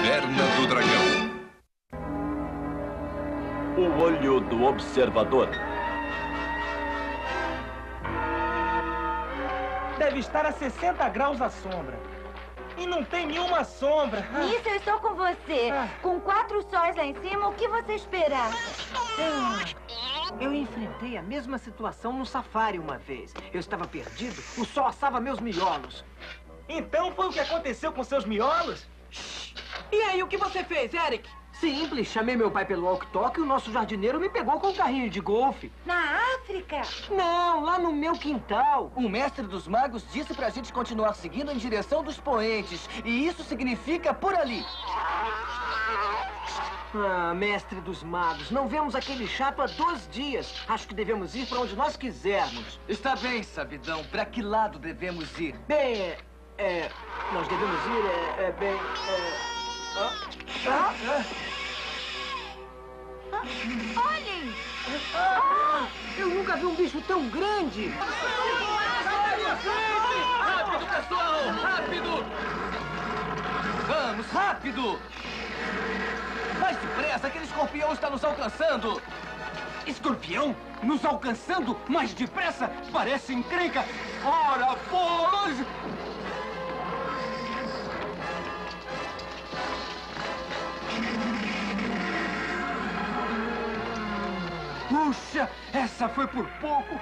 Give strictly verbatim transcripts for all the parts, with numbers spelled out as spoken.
Caverna do Dragão. O olho do observador. Deve estar a sessenta graus à sombra. E não tem nenhuma sombra. Nisso eu estou com você. Ah. Com quatro sóis lá em cima, o que você esperava? Eu enfrentei a mesma situação no safari uma vez. Eu estava perdido, o sol assava meus miolos. Então foi o que aconteceu com seus miolos? E aí, o que você fez, Eric? Simples, chamei meu pai pelo walkie-talkie e o nosso jardineiro me pegou com um carrinho de golfe. Na África? Não, lá no meu quintal. O mestre dos magos disse pra gente continuar seguindo em direção dos poentes. E isso significa por ali. Ah, mestre dos magos, não vemos aquele chato há dois dias. Acho que devemos ir para onde nós quisermos. Está bem, sabidão. Pra que lado devemos ir? Bem, é... é nós devemos ir, é, é bem... É, ah, ah, ah. Ah, olhem! Ah, eu nunca vi um bicho tão grande! Rápido, pessoal! Rápido! Vamos, rápido! Mais depressa, aquele escorpião está nos alcançando! Escorpião? Nos alcançando mais depressa? Parece encrenca! Ora, bolas! Puxa, essa foi por pouco!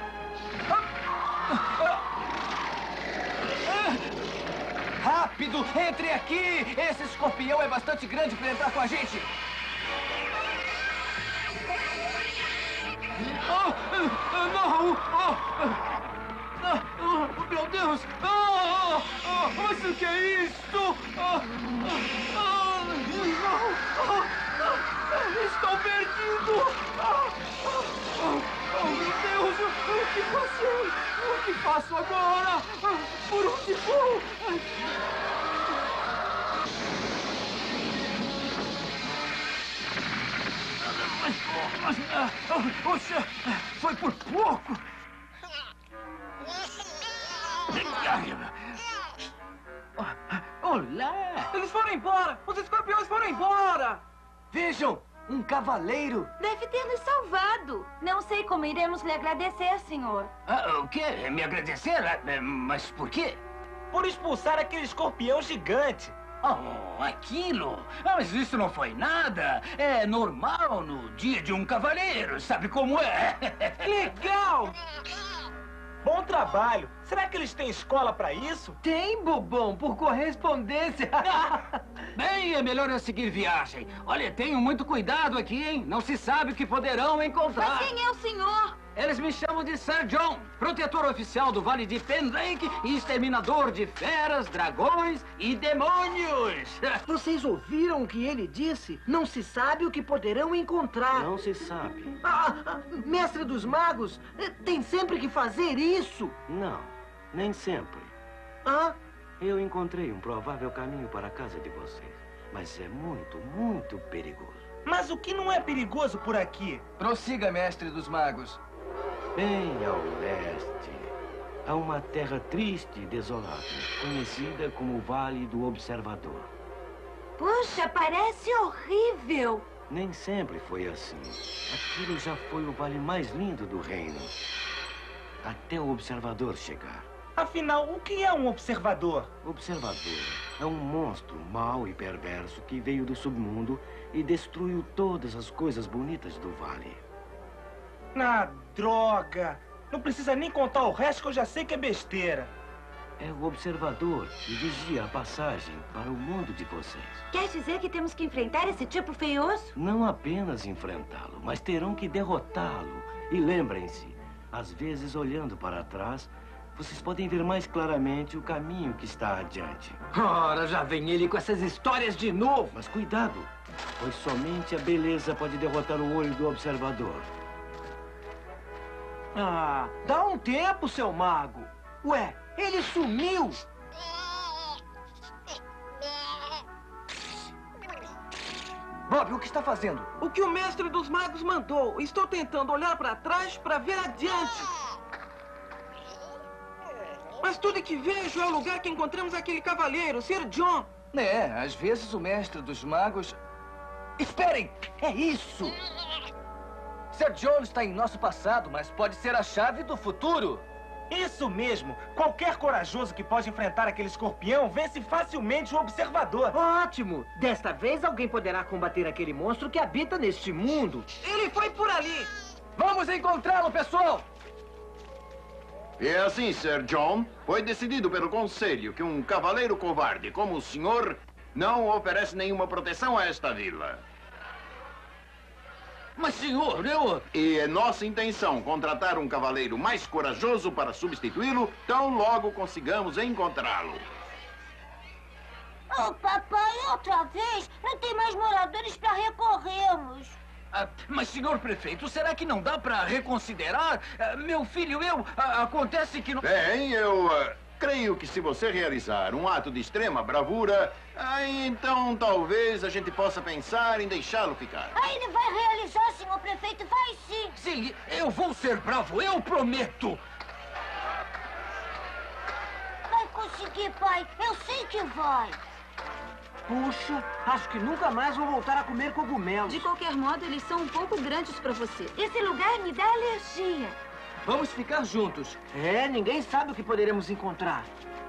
Rápido, entre aqui! Esse escorpião é bastante grande para entrar com a gente! Oh, oh, não! Oh, oh, oh, meu Deus! Oh, oh, mas o que é isso? Oh, oh, oh, não! Oh, oh, estou perdido! Oh, oh, oh, oh, meu Deus! O que passei? O que faço agora? Por onde vou? Poxa, foi por pouco. Olá! Eles foram embora! Os escorpiões foram embora! Vejam, um cavaleiro! Deve ter nos salvado. Não sei como iremos lhe agradecer, senhor. Ah, o quê? Me agradecer? Ah, Mas por quê? Por expulsar aquele escorpião gigante. Oh, aquilo? Ah, mas isso não foi nada. É normal no dia de um cavaleiro, sabe como é? Legal! Bom trabalho. Será que eles têm escola pra isso? Tem, bobão, por correspondência. Bem, é melhor eu seguir viagem. Olha, tenham muito cuidado aqui, hein? Não se sabe o que poderão encontrar. Mas quem é o senhor? Eles me chamam de Sir John, protetor oficial do Vale de Pendrake e exterminador de feras, dragões e demônios. Vocês ouviram o que ele disse? Não se sabe o que poderão encontrar. Não se sabe. Ah, ah, mestre dos magos, eh, tem sempre que fazer isso. Não, nem sempre. Ah, Eu encontrei um provável caminho para a casa de vocês. Mas é muito, muito perigoso. Mas o que não é perigoso por aqui? Prossiga, mestre dos magos. Bem ao leste, há uma terra triste e desolada, conhecida como o Vale do Observador. Puxa, parece horrível. Nem sempre foi assim. Aquilo já foi o vale mais lindo do reino. Até o observador chegar. Afinal, o que é um observador? Observador é um monstro mau e perverso que veio do submundo e destruiu todas as coisas bonitas do vale. Ah, droga! Não precisa nem contar o resto que eu já sei que é besteira. É o observador que vigia a passagem para o mundo de vocês. Quer dizer que temos que enfrentar esse tipo feioso? Não apenas enfrentá-lo, mas terão que derrotá-lo. E lembrem-se, às vezes olhando para trás, vocês podem ver mais claramente o caminho que está adiante. ora, já vem ele com essas histórias de novo. Mas cuidado, pois somente a beleza pode derrotar o olho do observador. Ah, dá um tempo, seu mago. Ué, ele sumiu. Bob, o que está fazendo? O que o mestre dos magos mandou. Estou tentando olhar para trás para ver adiante. Mas tudo que vejo é o lugar que encontramos aquele cavaleiro, Sir John. É, às vezes o mestre dos magos... Esperem! É isso! Sir John está em nosso passado, mas pode ser a chave do futuro. Isso mesmo! Qualquer corajoso que pode enfrentar aquele escorpião vence facilmente o observador. Ótimo! Desta vez alguém poderá combater aquele monstro que habita neste mundo. Ele foi por ali! Vamos encontrá-lo, pessoal! E assim, Sir John, foi decidido pelo Conselho que um cavaleiro covarde como o senhor não oferece nenhuma proteção a esta vila. Mas, senhor, eu... E é nossa intenção contratar um cavaleiro mais corajoso para substituí-lo, tão logo consigamos encontrá-lo. Oh, papai, outra vez? Não tem mais moradores para recorrermos. Ah, mas, senhor prefeito, será que não dá para reconsiderar? Ah, meu filho, eu... ah, acontece que não... Bem, eu ah, creio que se você realizar um ato de extrema bravura, aí então talvez a gente possa pensar em deixá-lo ficar. Ah, ele vai realizar, senhor prefeito, vai sim. Sim, eu vou ser bravo, eu prometo. Vai conseguir, pai. Eu sei que vai. Puxa, acho que nunca mais vou voltar a comer cogumelos. De qualquer modo, eles são um pouco grandes para você. Esse lugar me dá alergia. Vamos ficar juntos. É, ninguém sabe o que poderemos encontrar.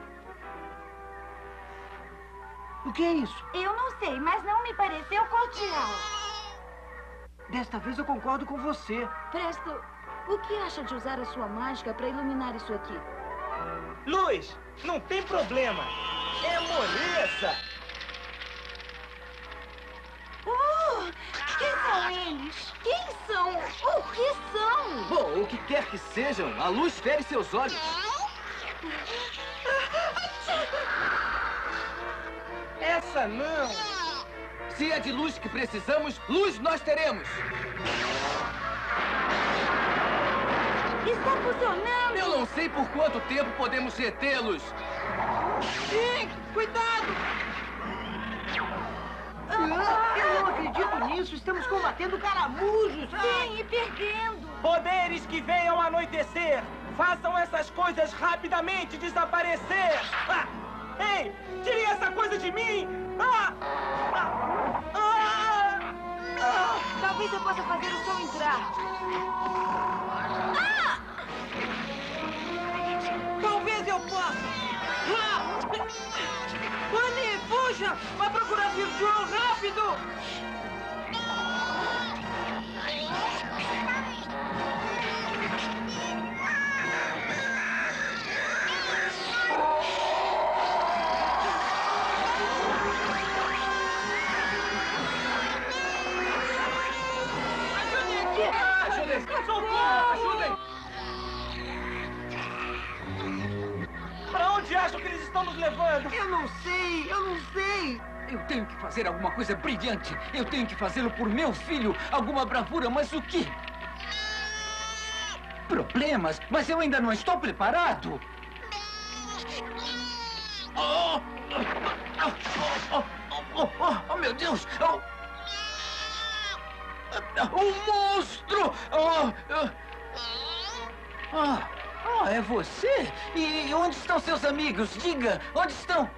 O que é isso? Eu não sei, mas não me pareceu cordial. Desta vez eu concordo com você. Presto, o que acha de usar a sua mágica para iluminar isso aqui? Luz, não tem problema. É moleza. Uh, quem são eles? Quem são? O que são? Bom, o que quer que sejam, a luz fere seus olhos. Essa não. Se é de luz que precisamos, luz nós teremos. Está funcionando. Eu não sei por quanto tempo podemos retê-los. Sim, cuidado! Ah, eu não acredito nisso. Estamos combatendo caramujos. Sim, e perdendo. Poderes que venham anoitecer. Façam essas coisas rapidamente desaparecer. Ah! Ei, tirem essa coisa de mim. Ah! Ah! Ah! Ah! Talvez eu possa fazer o som entrar. Ah! Talvez eu possa. Ah! Annie, fuja! Vai procurar Sir John, rápido! Ajudem! Socorro! Ajudem! Para onde acham que eles estão nos levando? Eu não sei, eu não sei. Eu tenho que fazer alguma coisa brilhante. Eu tenho que fazê-lo por meu filho. Alguma bravura, mas o quê? Problemas? Mas eu ainda não estou preparado. Oh, oh, oh, oh, oh, oh meu Deus! Oh. Um monstro! Oh, oh. Ah, ah, é você? E onde estão seus amigos? Diga, onde estão?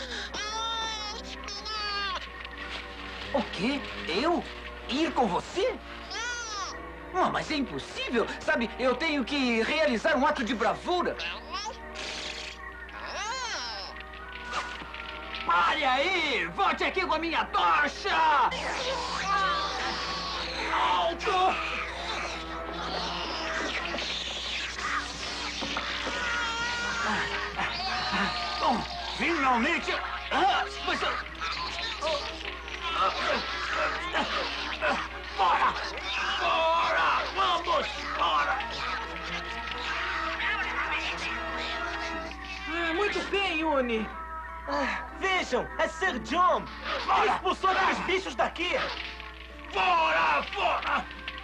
O quê? Eu? Ir com você? Ah, mas é impossível. Sabe, eu tenho que realizar um ato de bravura. Pare aí! Volte aqui com a minha tocha! Alto! Bom, finalmente... Ah, mas... Fora! Fora! Vamos! Fora! Ah, muito bem, Uni. Ah, vejam, é Sir John! Ele expulsou aqueles bichos daqui! Fora! Fora!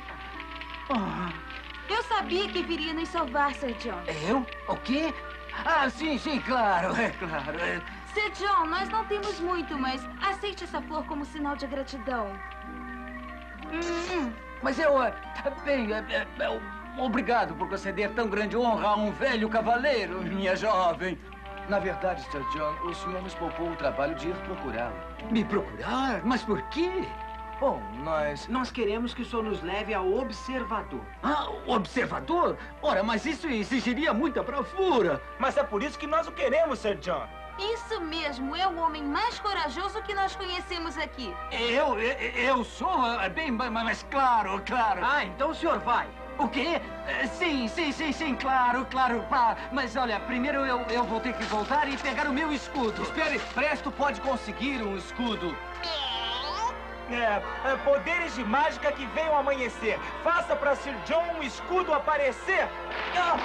Eu sabia que viria nos salvar, Sir John. Eu? O quê? Ah, sim, sim, claro, é claro. É... Sir John, nós não temos muito, mas aceite essa flor como sinal de gratidão. Hum, mas eu... é, Bem, é, é, é, obrigado por conceder tão grande honra a um velho cavaleiro, minha jovem. Na verdade, Sir John, o senhor nos poupou o trabalho de ir procurá-lo. Me procurar? Mas por quê? Bom, nós... Nós queremos que o senhor nos leve ao observador. Ah, o observador? Ora, mas isso exigiria muita bravura. Mas é por isso que nós o queremos, Sir John. Isso mesmo, é o homem mais corajoso que nós conhecemos aqui. Eu, eu, eu sou, é bem, mas claro, claro. Ah, então o senhor vai. O quê? Eh, Sim, sim, sim, sim, claro, claro. Pá. Mas olha, primeiro eu, eu vou ter que voltar e pegar o meu escudo. Espere, Presto pode conseguir um escudo. É, é, poderes de mágica que venham amanhecer. Faça para Sir John um escudo aparecer. Ah!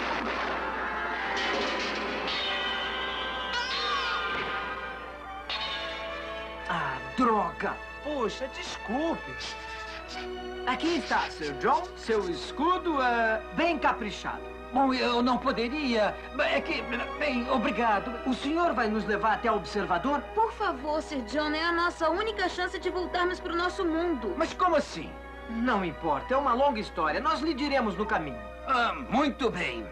Ah, droga! Puxa, desculpe. Aqui está, Sir John, seu escudo é bem caprichado. Bom, eu não poderia. É que, bem, obrigado. O senhor vai nos levar até o observador? Por favor, Sir John, é a nossa única chance de voltarmos para o nosso mundo. Mas como assim? Não importa, é uma longa história. Nós lhe diremos no caminho. Ah, muito bem.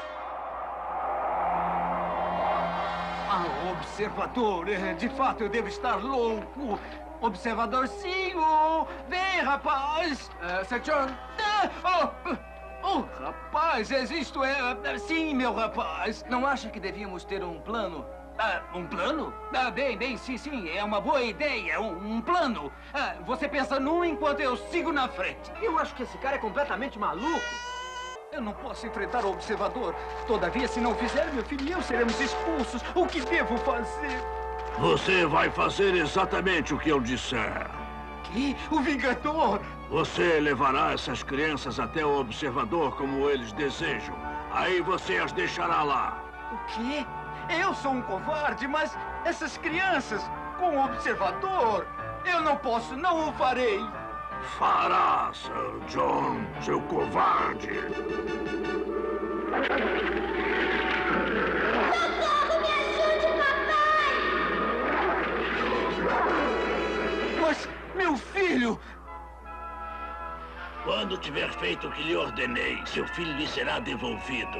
Ah, observador, é, de fato eu devo estar louco. Observadorzinho, vem, rapaz. Uh, Sir John... Ah, oh, oh, rapaz, existo, é... Sim, meu rapaz. Não acha que devíamos ter um plano? Ah, um plano? Ah, bem, bem, sim, sim, é uma boa ideia, um, um plano. Ah, você pensa num enquanto eu sigo na frente. Eu acho que esse cara é completamente maluco. Eu não posso enfrentar o observador. Todavia, se não fizer, meu filho e eu seremos expulsos. O que devo fazer? Você vai fazer exatamente o que eu disser. Que? O Vingador? Você levará essas crianças até o observador como eles desejam. Aí você as deixará lá. O quê? Eu sou um covarde, mas essas crianças com o observador, eu não posso, não o farei. Fará, Sir John, seu covarde. Socorro, me ajude, papai! Mas, meu filho... Quando tiver feito o que lhe ordenei, seu filho lhe será devolvido.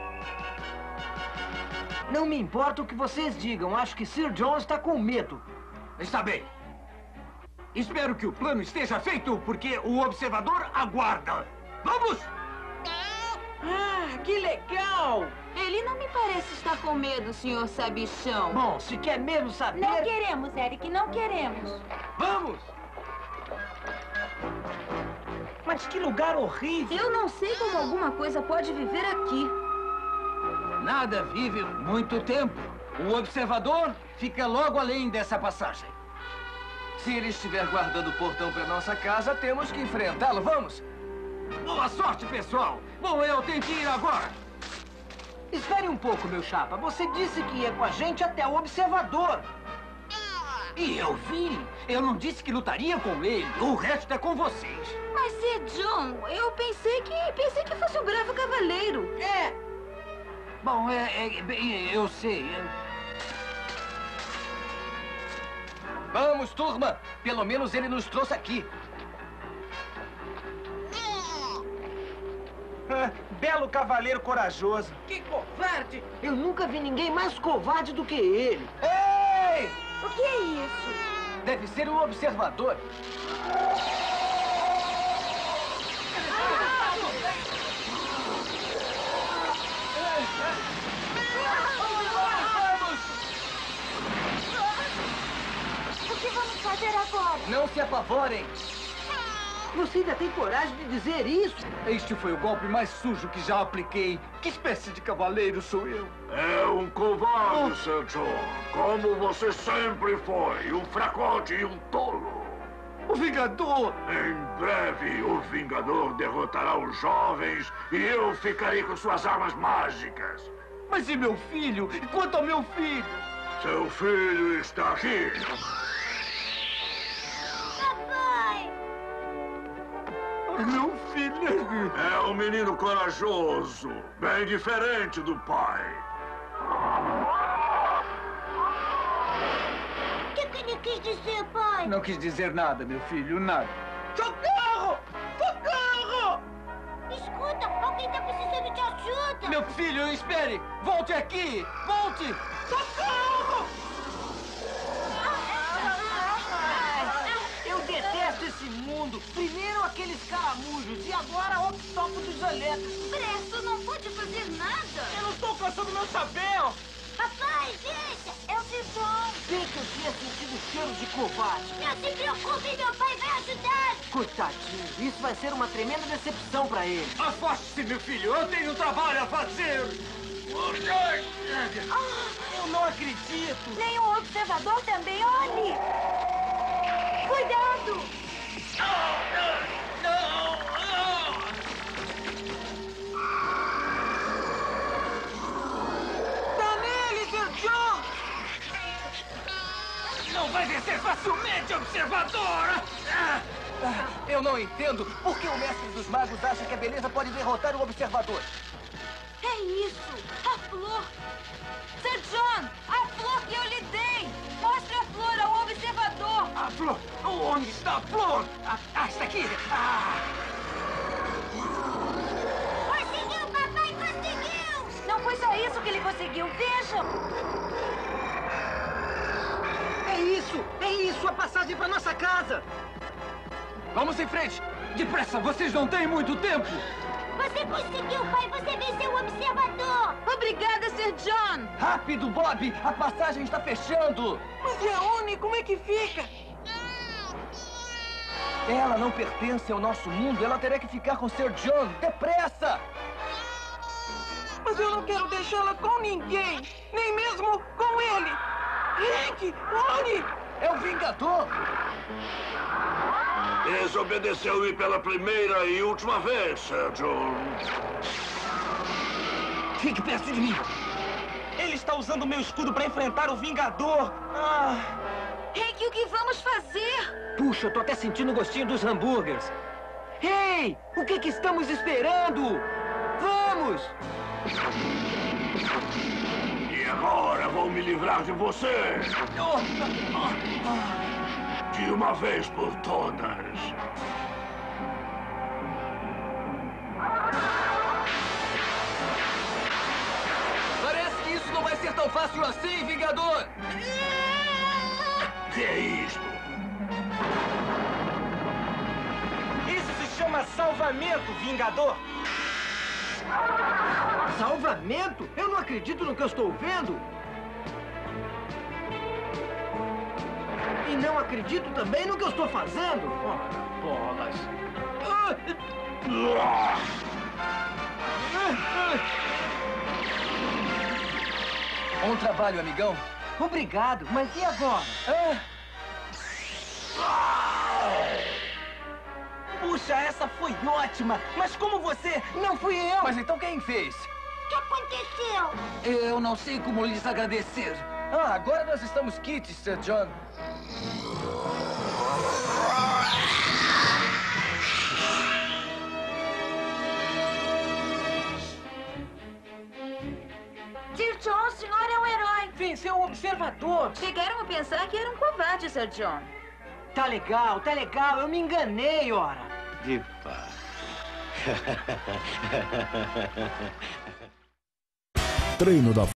Não me importa o que vocês digam. Acho que Sir John está com medo. Está bem. Espero que o plano esteja feito, porque o observador aguarda. Vamos! Ah, que legal! Ele não me parece estar com medo, senhor Sabichão. Bom, se quer mesmo saber... Não queremos, Eric, não queremos. Vamos! Mas que lugar horrível. Eu não sei como alguma coisa pode viver aqui. Nada vive muito tempo. O observador fica logo além dessa passagem. Se ele estiver guardando o portão para nossa casa, temos que enfrentá-lo. Vamos! Boa sorte, pessoal! Bom, eu tenho que ir agora. Espere um pouco, meu chapa. Você disse que ia com a gente até o observador. E eu vi. Eu não disse que lutaria com ele. O resto é com vocês. Mas, Sir John, eu pensei que... pensei que fosse o bravo cavaleiro. É. Bom, é, é bem, eu sei. É... Vamos, turma! Pelo menos ele nos trouxe aqui. Ah, belo cavaleiro corajoso. Que covarde! Eu nunca vi ninguém mais covarde do que ele. Ei! O que é isso? Deve ser um observador. O que vamos fazer agora? Não se apavorem. Você ainda tem coragem de dizer isso? Este foi o golpe mais sujo que já apliquei. Que espécie de cavaleiro sou eu? É um covarde, Sir John. Como você sempre foi. Um fracote e um tolo. O Vingador! Em breve, o Vingador derrotará os jovens e eu ficarei com suas armas mágicas. Mas e meu filho? E quanto ao meu filho? Seu filho está aqui. Papai! Meu filho... É um menino corajoso, bem diferente do pai. O que, que ele quis dizer, pai? Não quis dizer nada, meu filho, nada. Socorro! Socorro! Escuta, alguém tá precisando de ajuda. Meu filho, espere! Volte aqui! Volte! Socorro! Eu detesto esse mundo. Primeiro aqueles caramujos e agora o octópodos elétricos. Presto, não pude fazer nada. Eu não estou caçando meu chapéu! Papai, deixa! Eu vi John. Bem que eu tinha sentido cheiro de covarde. Não se preocupe, meu pai vai ajudar. Coitadinho, isso vai ser uma tremenda decepção pra ele. Afaste-se, meu filho. Eu tenho trabalho a fazer. Eu não acredito! Nem o observador também, olhe! Cuidado! Tá nele, Sir John! Não vai vencer facilmente, observador! Eu não entendo por que o mestre dos magos acha que a beleza pode derrotar o observador. É isso! A flor! Sir John, a flor que eu lhe dei! Mostre a flor ao observador! A flor! Onde está a flor? Ah, ah, está aqui! Ah. Conseguiu, papai, conseguiu! Não foi só isso que ele conseguiu, vejam! É isso! É isso! A passagem pra nossa casa! Vamos em frente! Depressa, vocês não têm muito tempo! Você conseguiu, pai! Você venceu o observador! Obrigada, Sir John! Rápido, Bob! A passagem está fechando! Mas e a Oni? Como é que fica? Ela não pertence ao nosso mundo. Ela terá que ficar com Sir John. Depressa! Mas eu não quero deixá-la com ninguém! Nem mesmo com ele! Hank! Oni! É o Vingador! Desobedeceu-me pela primeira e última vez, Sir John. Fique perto de mim! Ele está usando meu escudo para enfrentar o Vingador! Ah. Hank, o que vamos fazer? Puxa, eu tô até sentindo o gostinho dos hambúrgueres. Ei! O que que estamos esperando? Vamos! E agora vou me livrar de você. De uma vez por todas. Parece que isso não vai ser tão fácil assim, Vingador! Que é isto? Isso se chama salvamento, Vingador! Salvamento? Eu não acredito no que eu estou vendo! E não acredito também no que eu estou fazendo! Oh, bolas! Bom trabalho, amigão. Obrigado, mas e agora? Ah. Puxa, essa foi ótima! Mas como você... Não fui eu! Mas então quem fez? O que aconteceu? Eu não sei como lhes agradecer. Ah, agora nós estamos quites, Sir John. Sir John, o senhor é um herói. Venceu o observador! Chegaram a pensar que era um covarde, Sir John. Tá legal, tá legal, eu me enganei, ora! De fato. Treino da